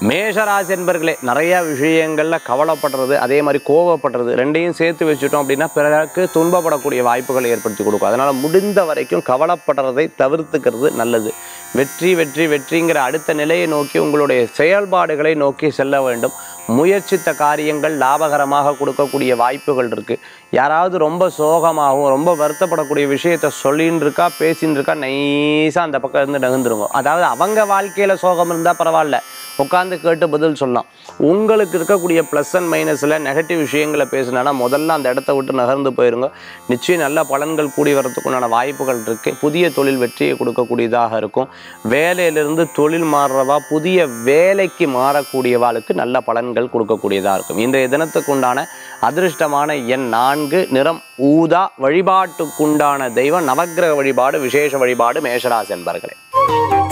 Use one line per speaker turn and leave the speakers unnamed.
மேஷராசி என்பர்களே, நிறைய விஷயங்களில் கவலைப்படுறது, அதே மாதிரி கோவப்படுறது ரெண்டையும் சேர்த்து வச்சுட்டோம் அப்படின்னா பிறருக்கு துன்பப்படக்கூடிய வாய்ப்புகளை ஏற்படுத்தி கொடுக்கும். அதனால் முடிந்த வரைக்கும் கவலைப்படுறதை தவிர்த்துக்கிறது நல்லது. வெற்றி வெற்றி வெற்றிங்கிற அடுத்த நிலையை நோக்கி உங்களுடைய செயல்பாடுகளை நோக்கி செல்ல வேண்டும். முயற்சித்த காரியங்கள் லாபகரமாக கொடுக்கக்கூடிய வாய்ப்புகள் இருக்குது. யாராவது ரொம்ப சோகமாகவும் ரொம்ப வருத்தப்படக்கூடிய விஷயத்த சொல்லின்னு இருக்கா, பேசின்னு இருக்கா, நைஸாக அந்த பக்கம் இருந்து நகர்ந்துருங்க. அதாவது அவங்க வாழ்க்கையில் சோகம் இருந்தால் பரவாயில்ல, உட்காந்து கேட்டு பதில் சொல்லலாம். உங்களுக்கு இருக்கக்கூடிய ப்ளஸ் அண்ட் மைனஸில் நெகட்டிவ் விஷயங்களை பேசினா முதல்ல அந்த இடத்த விட்டு நகர்ந்து போயிருங்க. நிச்சயம் நல்ல பலன்கள் கூடி வரதுக்குண்டான வாய்ப்புகள் இருக்குது. புதிய தொழில் வெற்றியை கொடுக்கக்கூடியதாக இருக்கும். வேலையிலிருந்து தொழில் மாறுறவா புதிய வேலைக்கு மாறக்கூடியவாளுக்கு நல்ல பலன்கள் கொடுக்கக்கூடியதாக இருக்கும். இன்றைய தினத்துக்குண்டான அதிர்ஷ்டமான எண் 4, நிறம் ஊதா. வழிபாட்டுக்குண்டான தெய்வம் நவக்கிரக வழிபாடு, விசேஷ வழிபாடு மேஷராசி என்பர்களே.